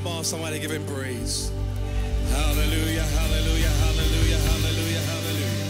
Come on, somebody give him praise. Hallelujah, hallelujah, hallelujah, hallelujah, hallelujah.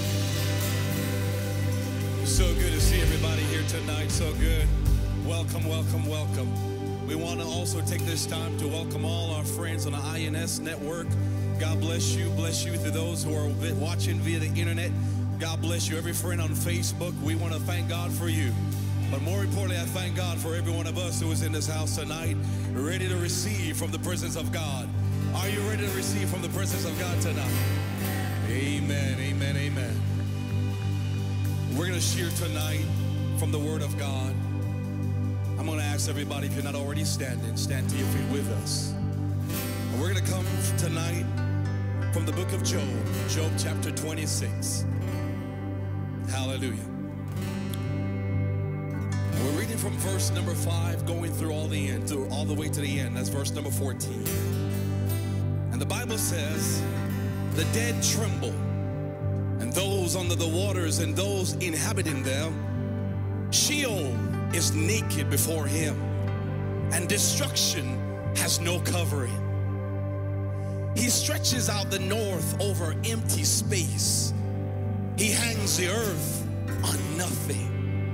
So good to see everybody here tonight. So good. Welcome, welcome, welcome. We want to also take this time to welcome all our friends on the INS network. God bless you to those who are watching via the internet. God bless you. Every friend on Facebook, we want to thank God for you. But more importantly, I thank God for every one of us who is in this house tonight, ready to receive from the presence of God. Are you ready to receive from the presence of God tonight? Amen, amen, amen. We're going to share tonight from the Word of God. I'm going to ask everybody, if you're not already standing, stand to your feet with us. And we're going to come tonight from the book of Job, Job chapter 26. Hallelujah. We're reading from verse number 5, going through all the way to the end. That's verse number 14. And the Bible says, the dead tremble, and those under the waters and those inhabiting them. Sheol is naked before him, and destruction has no covering. He stretches out the north over empty space. He hangs the earth on nothing.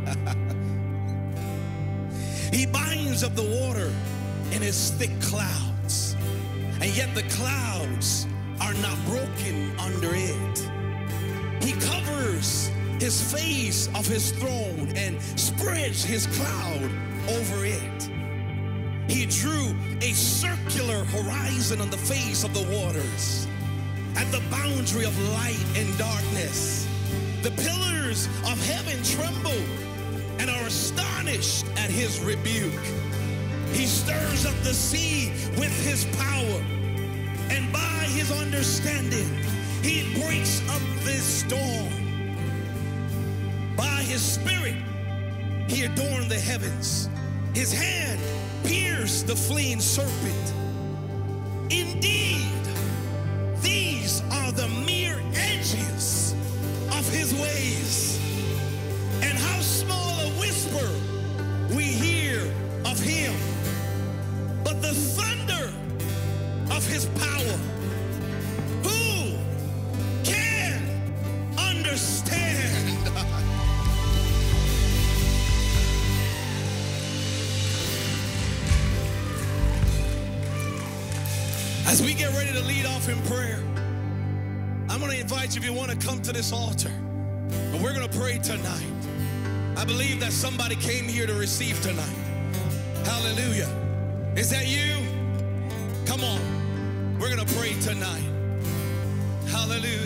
He binds up the water in his thick clouds, and yet the clouds are not broken under it. He covers his face of his throne and spreads his cloud over it. He drew a circular horizon on the face of the waters, at the boundary of light and darkness. The pillars of heaven tremble and are astonished at his rebuke. He stirs up the sea with his power, and by his understanding he breaks up this storm. By his spirit he adorned the heavens. His hand pierced the fleeing serpent. Indeed, these are the mere edges of his ways, and how small a whisper we hear of him. But the thunder of his power, who can understand? As we get ready to lead off in prayer, I'm going to invite you, if you want to come to this altar, and we're going to pray tonight. I believe that somebody came here to receive tonight. Hallelujah. Is that you? Come on. We're going to pray tonight. Hallelujah.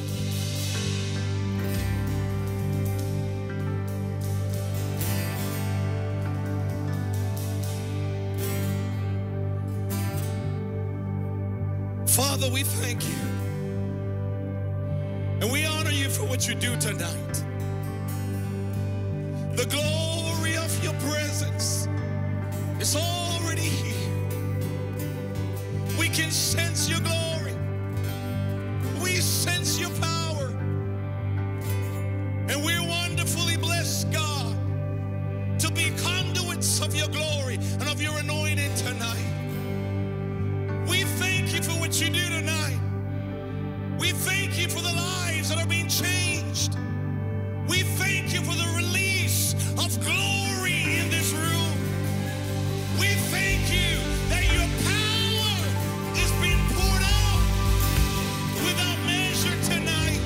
Father, we thank you. And we honor you for what you do tonight. The glory of your presence is already here. We can sense your glory. We sense your power. And we're wonderfully blessed, God, to be conduits of your glory and of your anointing tonight. We thank you for what you do tonight. We thank you for the lives that are being changed. We thank you for the release of glory in this room. We thank you that your power is being poured out without measure tonight.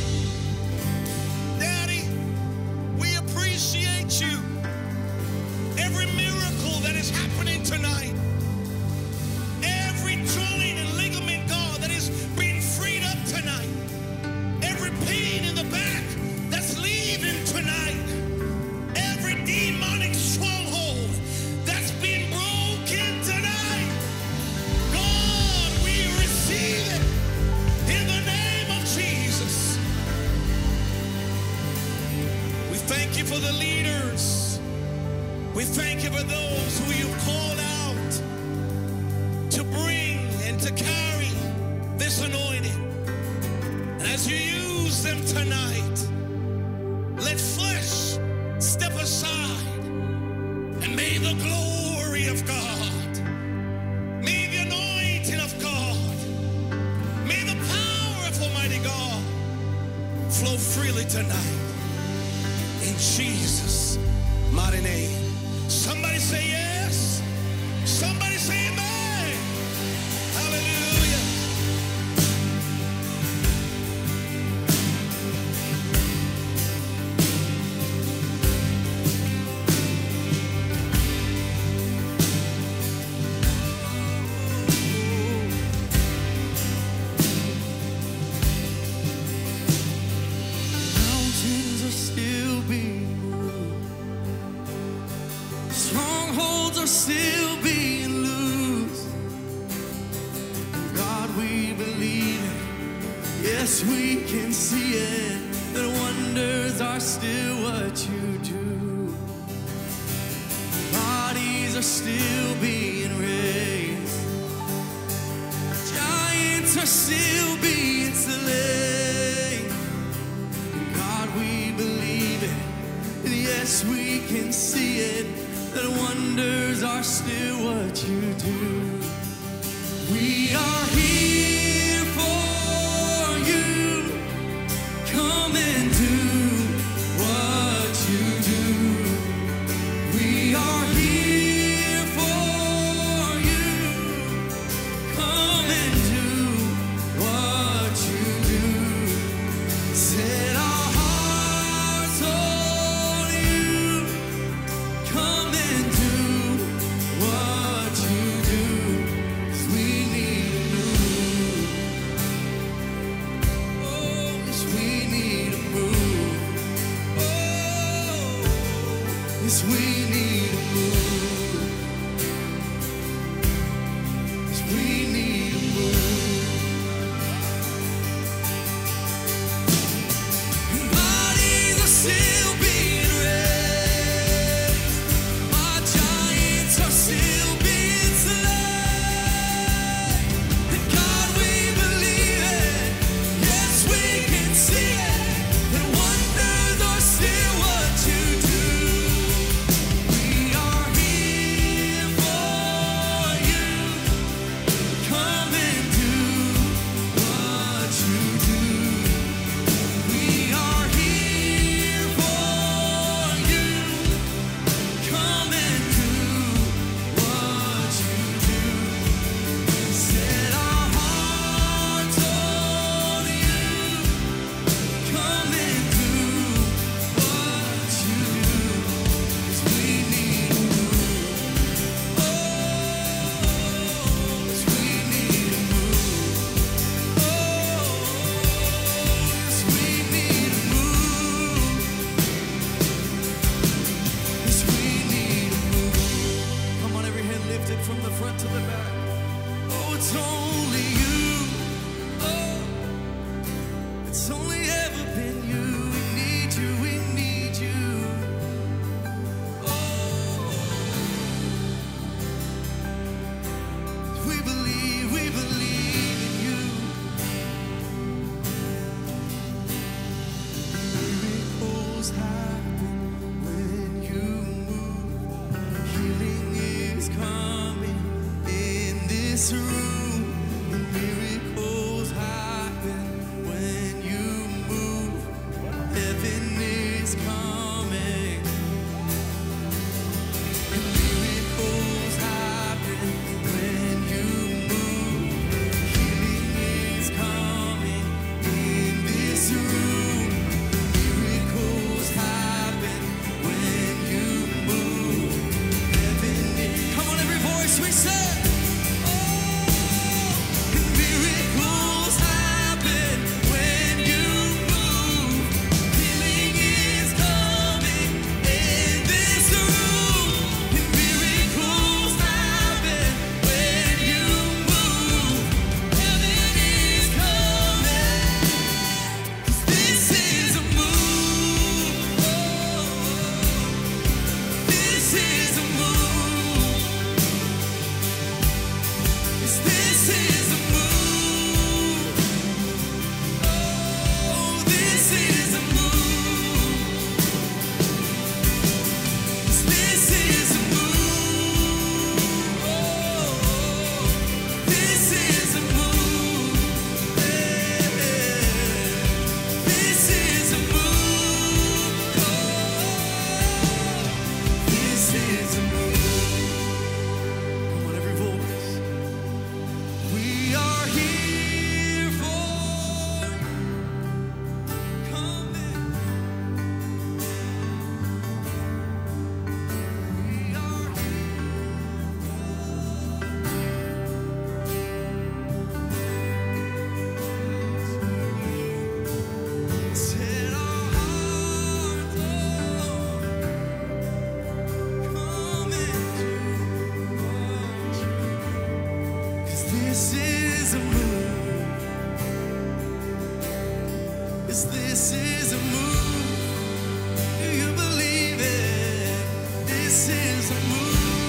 Daddy, we appreciate you. Every miracle that is happening tonight, every joint and ligament, God, that is being freed up tonight, every pain in the back that's leaving tonight, every demonic stronghold that's being broken tonight, God, we receive it in the name of Jesus. We thank you for the leaders. We thank you for those who you've called out to bring and to carry this anointing. And as you use them tonight, let flesh step aside, and may the glory of God, may the anointing flow freely tonight. In Jesus' mighty name. Somebody say yes. Somebody say amen. Hallelujah. Mountains are still being moved. Strongholds are still being loosed. God, we believe it. Yes, we can see it. That wonders are still what you do. Bodies are still being raised. Giants are still being slain. God, we believe it. And yes, we can see it. That wonders are still what you do. We are here for you. Come and do what you do. We are here for you. Come and do what you do. Set our hearts on you. Come and do what you do. 'Cause we need a move. Oh, yes, we need a move. Oh, yes, we need a move. Yes, we need a move. Bodies are still being raised. Our giants are still being slain. And God, we believe it. Yes, we can see it. And wonders are still what you do. We are here for you. Come and do what you do. We are here for you. Come and do what you do. Set our hearts on you. Come and do what you do. 'Cause we need a move. Oh, 'cause we need a move. Oh, yes, we need a move. Yes, we need a move. Come on, every hand lifted from the front to the back. Oh, it's only you. Oh, it's only ever been you. We need you, we need you. Oh, we believe in you. Miracles happen when you move. Healing is coming in this room. And miracles happen when you move. Heaven is coming. And miracles happen when you move. Healing is coming in this room. Miracles happen. this is a move. Do you believe it? This is a move.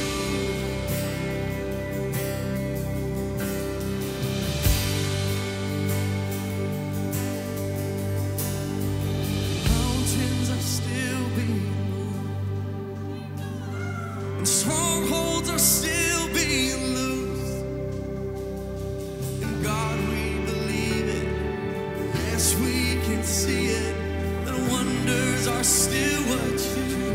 Mountains are still being moved, and strongholds are still being loosed. And God, we believe it. Yes, we can see it. That wonders are still what you do.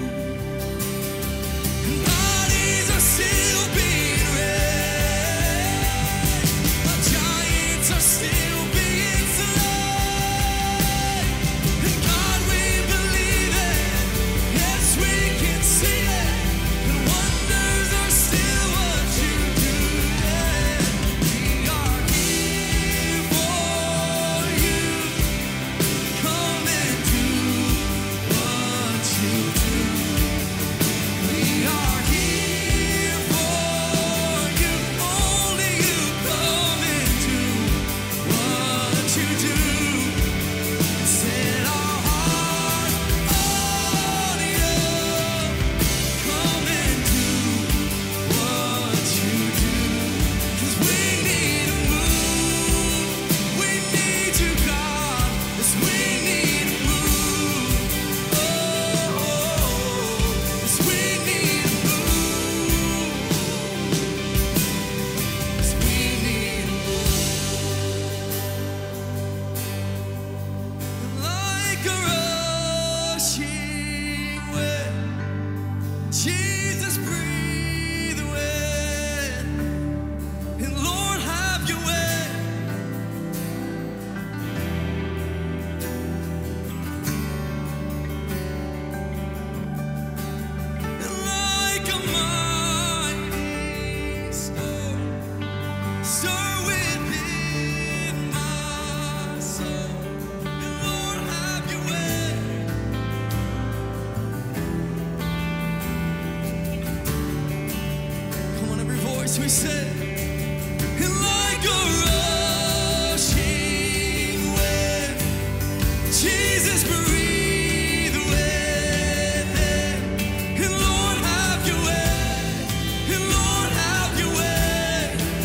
And bodies are still being raised. Our giants are still being slain. And God, we believe it. Yes, we can see it. And wonders are still what you do. Yeah. We are here for you. Come and do what you do. We are here for you. Only you come and do what you do. Set our heart on you. Come and do what you do. 'Cause we need a move. We need you, God. Yes, we need a move. Oh, yes, we need a move. Yes, we need a move. Like a rushing wind, Jesus, breathe wind, and Lord, have your way. And like a mighty storm, stir within my soul, and Lord, have your way. Come on, every voice we say. And like a rushing wind, Jesus, breathe wind, and Lord, have your way, and Lord, have your way.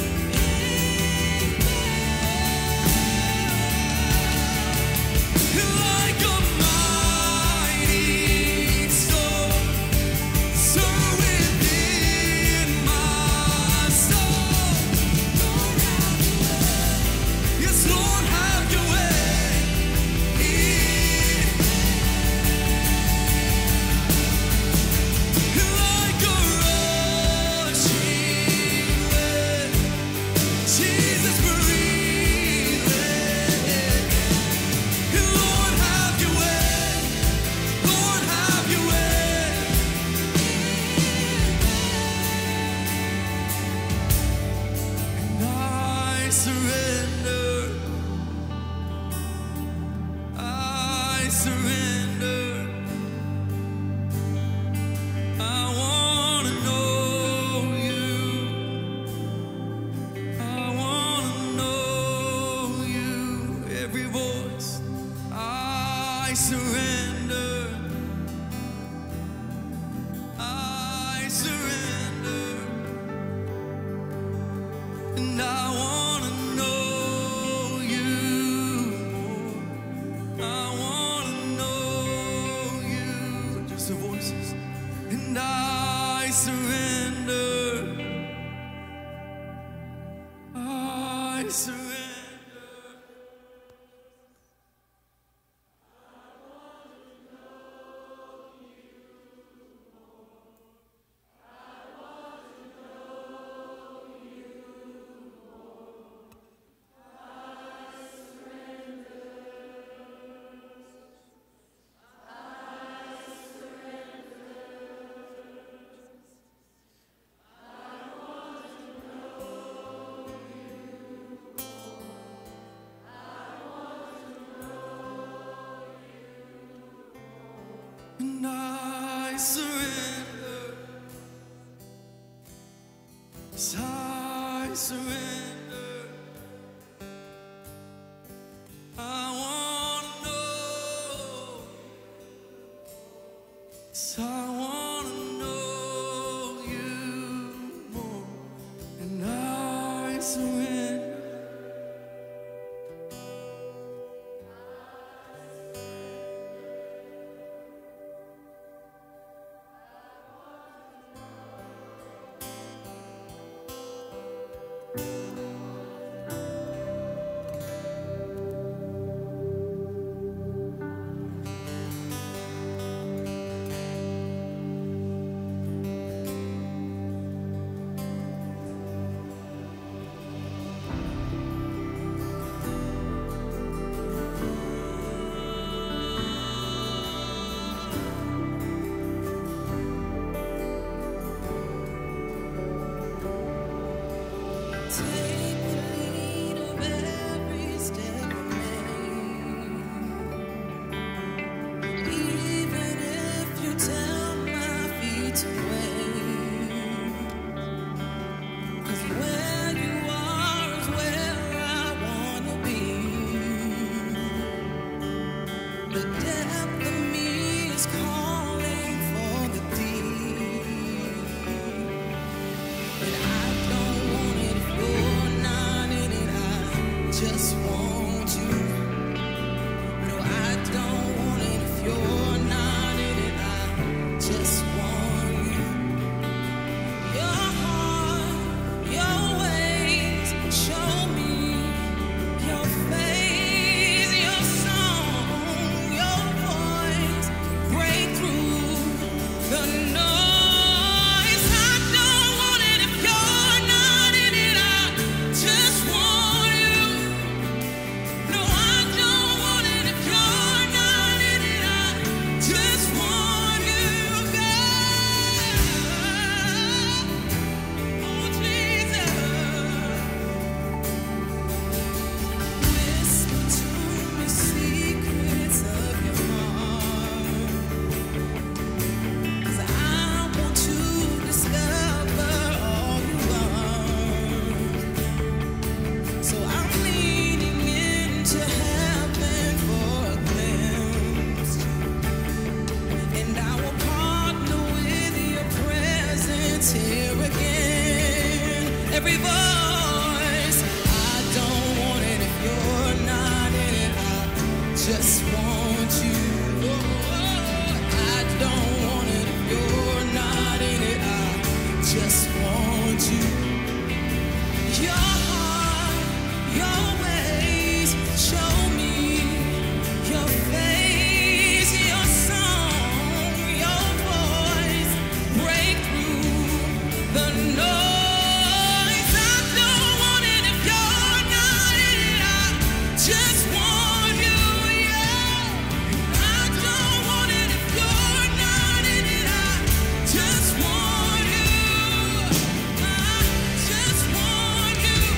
And like a mighty storm, stir within my soul. Yes, Lord, have your way. Like a rushing wind, Jesus, breathe wind. And Lord, have your way. Lord, have your way. And I surrender. I surrender. I want to know you. I want to know you. Every voice. I surrender. I surrender. And I want to know you. I want to know you. Just the voices. And I surrender. I surrender. And I surrender. Yes, I surrender. I want to 'Cause I wanna know you more, and I surrender. Take the lead of every step I make, even if you tell my feet to wait. 'Cause where you are is where I wanna be. The depth of me is calling for the deep, but I don't want it if you're not in it. I just want you. No, I don't want it if you're not in it. I just want you. Your heart, your ways, show me your face, your song, your voice, break through the noise. I don't want it if you're not in it. I just want you. No, I don't want it if you're not in it. I just want you, God. Oh, Jesus. Whisper to me secrets of your heart, 'cause I want to discover all you are. So I'm leaning into heaven for a glimpse, and I will partner with your presence here again. Every voice, I don't want it if you're not in it. I just want you. I don't want it if you're not in it. I just want you. Your heart, your ways, show me your face, your song, your voice, break through the noise. I don't want it if you're not in it. I just want you, yeah. I don't want it if you're not in it. I just want you. I just want you.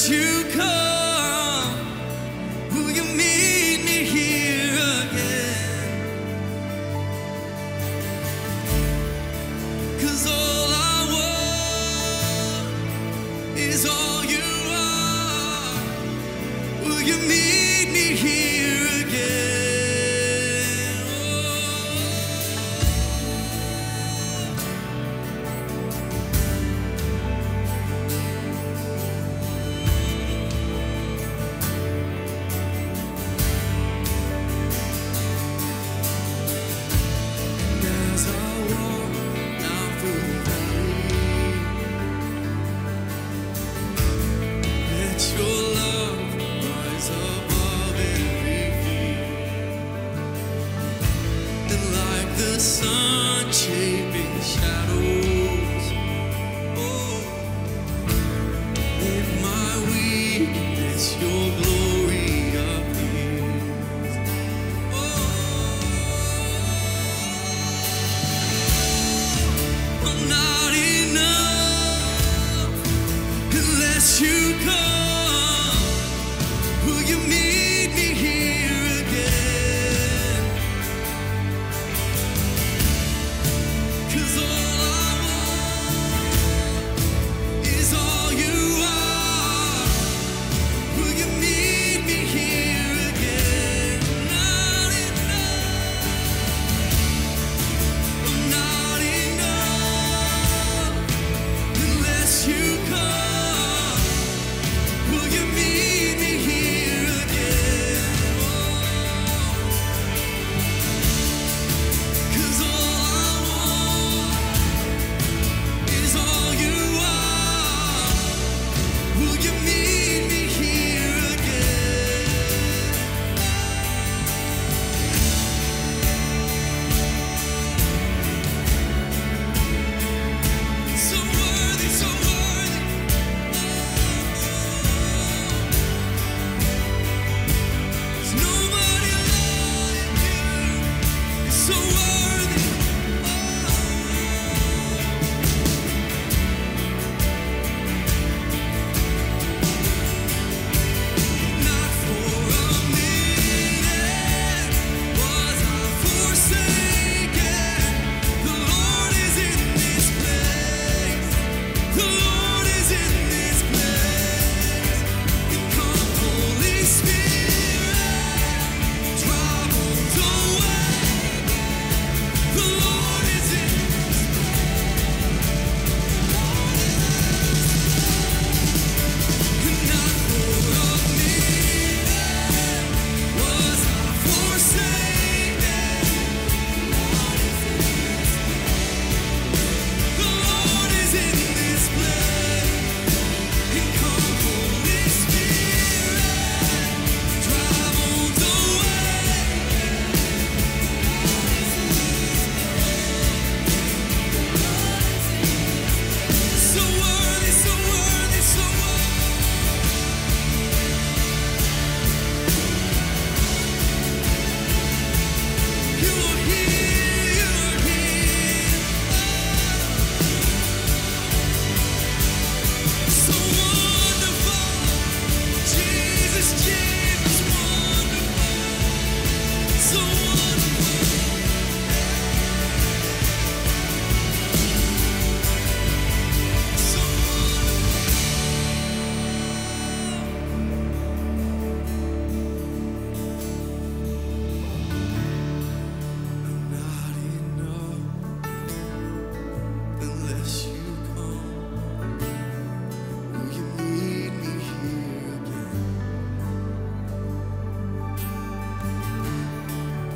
unless you come, will you meet me here again? 'Cause all I want is all you are. Will you meet me here again? As I walk down through the valley, let your love rise above every fear. And like the sun shaping shadows, oh, in my weakness your glory appears. I'm not enough unless you come. Will you meet me here again? 'Cause all I want is all you are. Will you meet me here again? Not enough. I'm not enough unless you come. Will you meet me here again? 'Cause all I want is all you are. Will you meet me here again? So worthy, so worthy. There's nobody like you. You're so worthy. Not for a minute was I forsaken. The Lord is in this place. The Lord is in this place. And come, Holy Spirit, drive bones away. The Lord is in this place. Not for a minute was I forsaken. The Lord is in this place. And come, Holy Spirit, drive bones away. So worthy, so worthy, so worthy. You are here, you are here. So wonderful, Jesus, Jesus, wonderful. So wonderful. So I'm not enough unless you come. Will you meet me here again?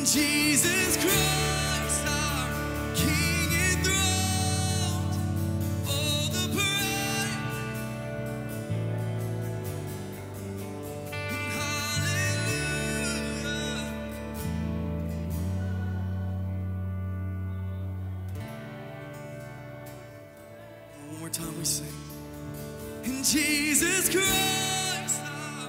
Jesus Christ, our King enthroned, all the praise and hallelujah. One more time we sing. In Jesus Christ, our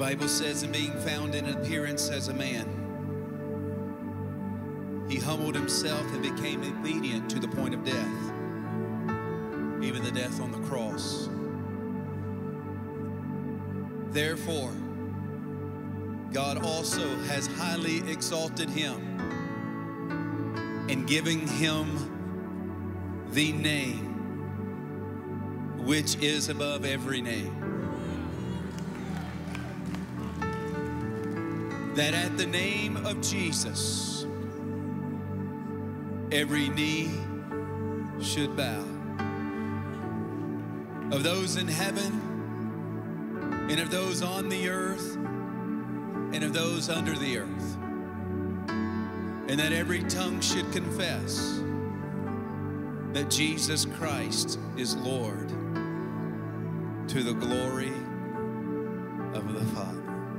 Bible says, and being found in appearance as a man, he humbled himself and became obedient to the point of death, even the death on the cross. Therefore, God also has highly exalted him and giving him the name which is above every name, that at the name of Jesus, every knee should bow, of those in heaven and of those on the earth and of those under the earth, and that every tongue should confess that Jesus Christ is Lord, to the glory of the Father.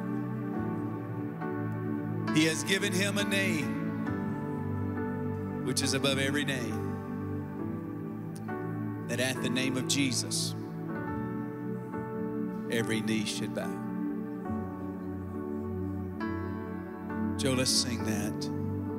He has given him a name which is above every name, that at the name of Jesus, every knee should bow. Joe, let's sing that,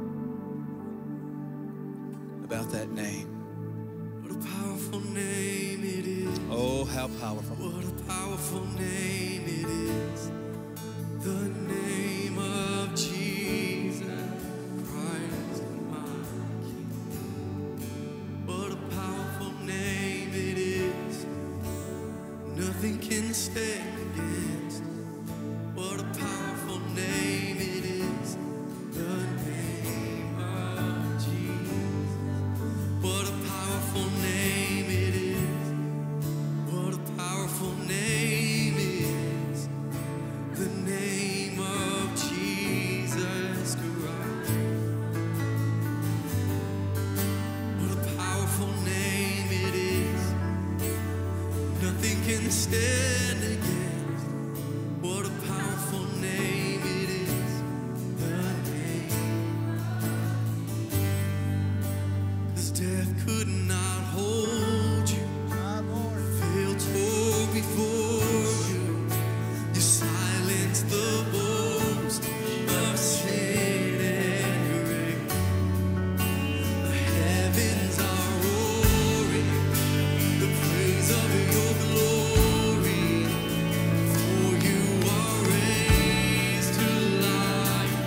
about that name. What a powerful name it is. Oh, how powerful. What a powerful name it is. The name of Jesus Christ, my King. What a powerful name it is. Nothing can stand against. What a powerful name it is. The name of Jesus. What a powerful name it is. What a powerful name is. The name of Jesus Christ. What a powerful name it is. Nothing can stand against. What a powerful name it is. The name. 'Cause death could not hold you. Failed tore before you. You silenced the boast of sin and grave. The heavens are roaring the praise of your glory. For you are raised to life.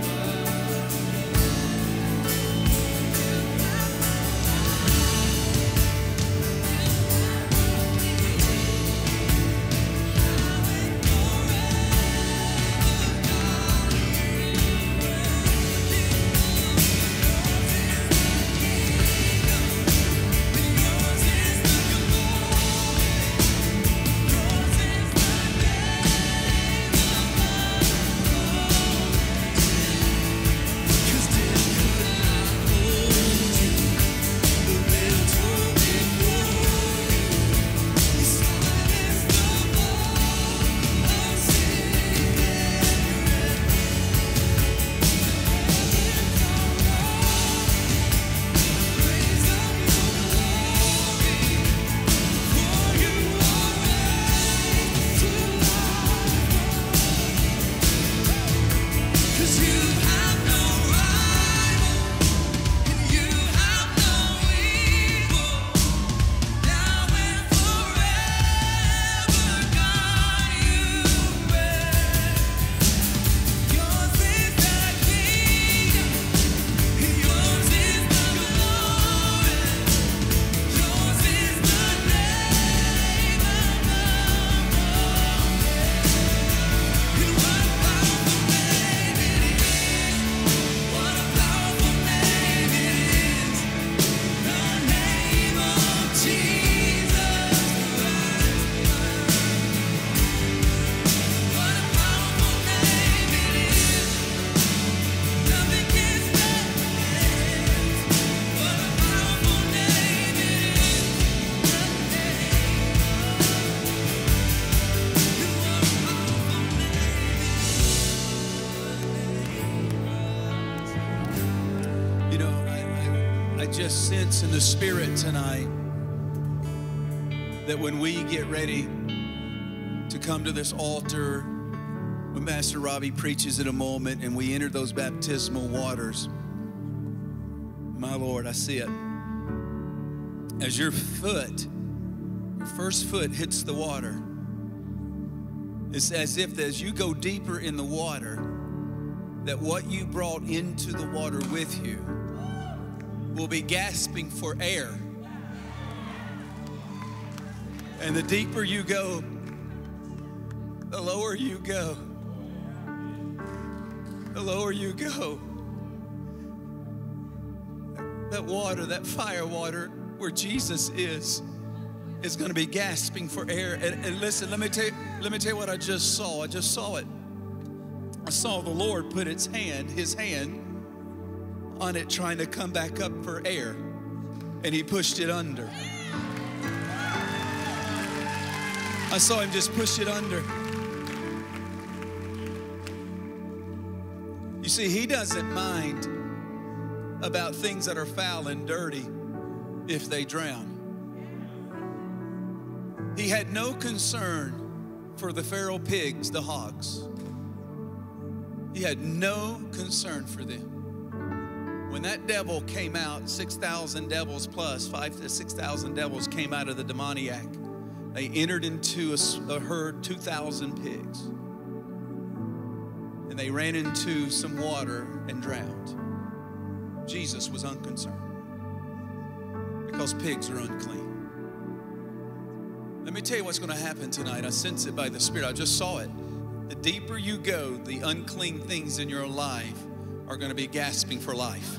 just sense in the Spirit tonight that when we get ready to come to this altar When Pastor Robbie preaches in a moment and we enter those baptismal waters, my Lord, I see it. As your first foot hits the water, it's as if as you go deeper in the water, that what you brought into the water with you will be gasping for air. And the deeper you go, the lower you go. The lower you go. That water, that fire water where Jesus is going to be gasping for air. And listen, let me tell you what I just saw. I just saw it. I saw the Lord put his hand on it, trying to come back up for air, and he pushed it under. I saw him just push it under. You see, he doesn't mind about things that are foul and dirty if they drown. He had no concern for the feral pigs, the hogs. He had no concern for them. When that devil came out, 6,000 devils plus, 5,000 to 6,000 devils came out of the demoniac. They entered into a herd, 2,000 pigs. And they ran into some water and drowned. Jesus was unconcerned because pigs are unclean. Let me tell you what's going to happen tonight. I sense it by the Spirit. I just saw it. The deeper you go, the unclean things in your life are going to be gasping for life.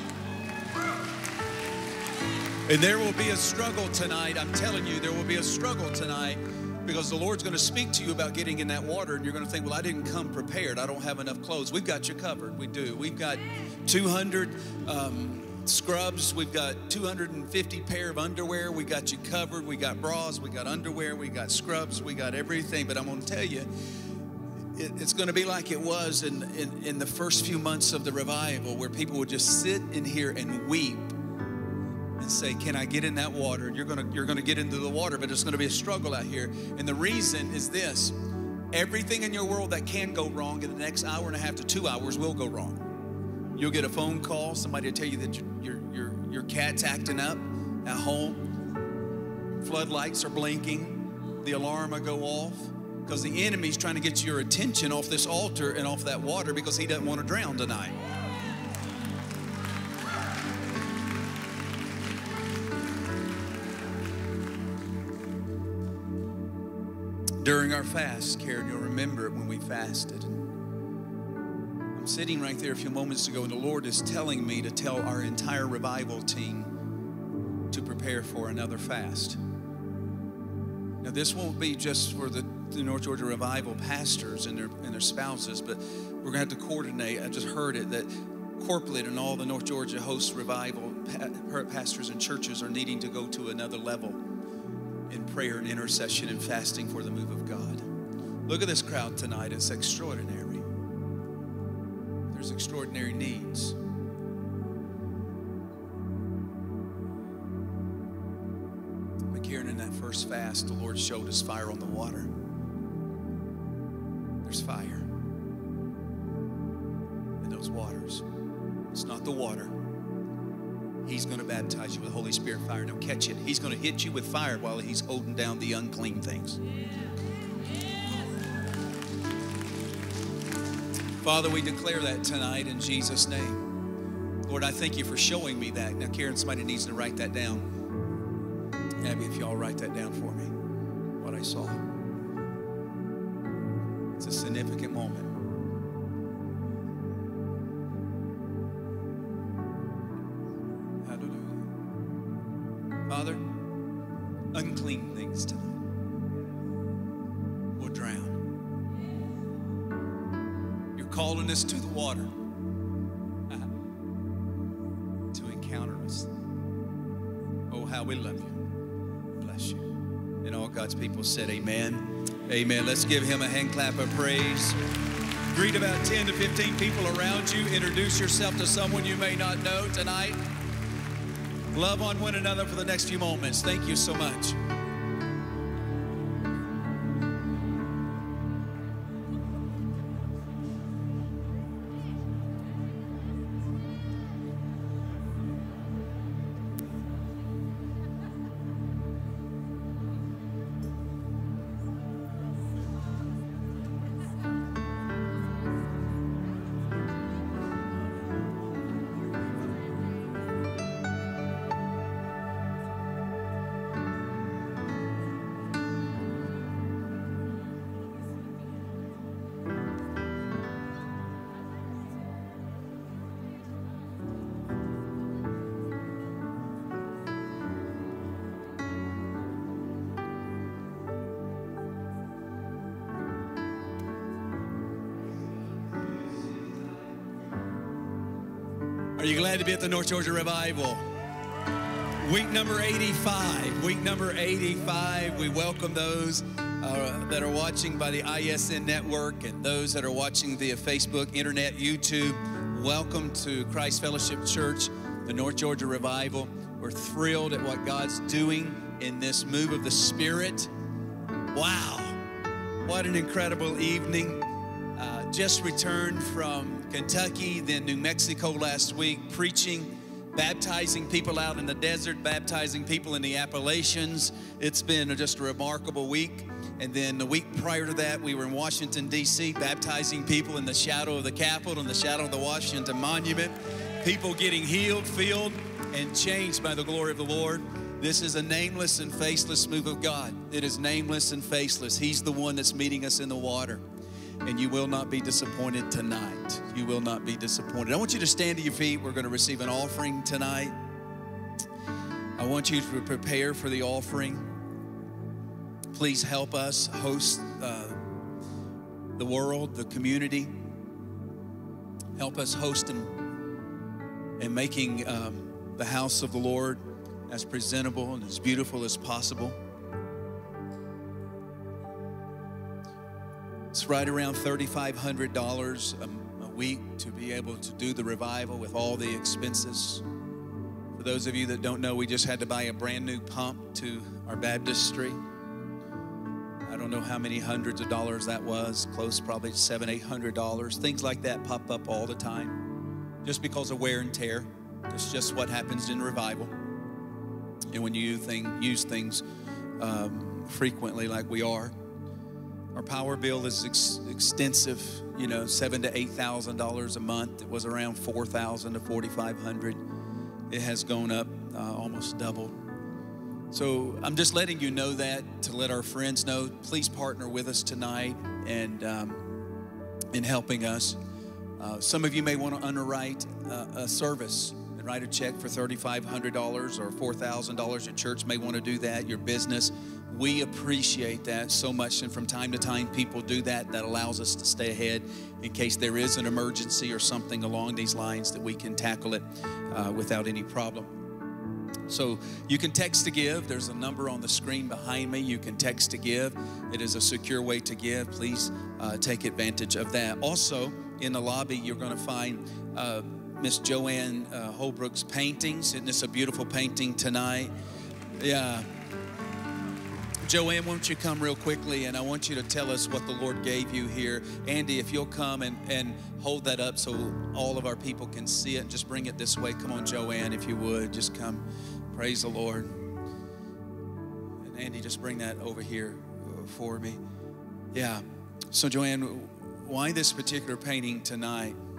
And there will be a struggle tonight. I'm telling you, there will be a struggle tonight, because the Lord's going to speak to you about getting in that water, and you're going to think, well, I didn't come prepared. I don't have enough clothes. We've got you covered. We do. We've got 200 scrubs. We've got 250 pair of underwear. We got you covered. We got bras. We got underwear. We got scrubs. We got everything. But I'm going to tell you, it's going to be like it was in the first few months of the revival, where people would just sit in here and weep and say, can I get in that water? And you're going to get into the water, but it's going to be a struggle out here. And the reason is this: everything in your world that can go wrong in the next hour and a half to 2 hours will go wrong. You'll get a phone call. Somebody will tell you that your cat's acting up at home. Floodlights are blinking. The alarm will go off, because the enemy's trying to get your attention off this altar and off that water, because he doesn't want to drown tonight. During our fast, Karen, you'll remember it when we fasted. I'm sitting right there a few moments ago, and the Lord is telling me to tell our entire revival team to prepare for another fast. Now, this won't be just for the North Georgia Revival pastors and their spouses, but we're going to have to coordinate. I just heard it, that corporate and all the North Georgia Host Revival pastors and churches are needing to go to another level in prayer and intercession and fasting for the move of God. Look at this crowd tonight. It's extraordinary. There's extraordinary needs. But Karen, in that first fast, the Lord showed us fire on the water. There's fire in those waters. It's not the water. He's going to baptize you with Holy Spirit fire. Now catch it. He's going to hit you with fire while he's holding down the unclean things. Father, we declare that tonight in Jesus' name. Lord, I thank you for showing me that. Now, Karen, somebody needs to write that down. Abby, if y'all write that down for me, what I saw. It's a significant moment. Father, unclean things tonight will drown. You're calling us to the water to encounter us. Oh, how we love you. Bless you. And all God's people said amen. Amen. Let's give him a hand clap of praise. Greet about 10 to 15 people around you. Introduce yourself to someone you may not know tonight. Love on one another for the next few moments. Thank you so much. Are you glad to be at the North Georgia Revival? Week number 85. Week number 85. We welcome those that are watching by the ISN network and those that are watching via Facebook, internet, YouTube. Welcome to Christ Fellowship Church, the North Georgia Revival. We're thrilled at what God's doing in this move of the Spirit. Wow, what an incredible evening. Just returned from Kentucky, then New Mexico last week, preaching, baptizing people out in the desert, baptizing people in the Appalachians. It's been just a remarkable week. And then the week prior to that, we were in Washington, D.C., baptizing people in the shadow of the Capitol, in the shadow of the Washington Monument. People getting healed, filled, and changed by the glory of the Lord. This is a nameless and faceless move of God. It is nameless and faceless. He's the one that's meeting us in the water. And you will not be disappointed tonight. You will not be disappointed. I want you to stand to your feet. We're going to receive an offering tonight. I want you to prepare for the offering. Please help us host the world, the community. Help us host and making the house of the Lord as presentable and as beautiful as possible. It's right around $3,500 a week to be able to do the revival with all the expenses. For those of you that don't know, we just had to buy a brand new pump to our baptistry. I don't know how many hundreds of dollars that was, close probably $700, $800. Things like that pop up all the time just because of wear and tear. It's just what happens in revival. And when you use things frequently like we are. Our power bill is extensive, you know, $7,000 to $8,000 a month. It was around $4,000 to $4,500. It has gone up almost double. So I'm just letting you know that, to let our friends know. Please partner with us tonight and in helping us. Some of you may want to underwrite a service and write a check for $3,500 or $4,000. Your church may want to do that, your business. We appreciate that so much, and from time to time people do that. That allows us to stay ahead in case there is an emergency or something along these lines, that we can tackle it without any problem. So you can text to give. There's a number on the screen behind me. You can text to give. It is a secure way to give. Please take advantage of that. Also, in the lobby, you're going to find Miss Joanne Holbrook's paintings. Isn't this a beautiful painting tonight? Yeah. Joanne, won't you come real quickly, and I want you to tell us what the Lord gave you here. Andy, if you'll come and hold that up so all of our people can see it, and just bring it this way. Come on, Joanne, if you would. Just come. Praise the Lord. And Andy, just bring that over here for me. Yeah. So, Joanne, why this particular painting tonight?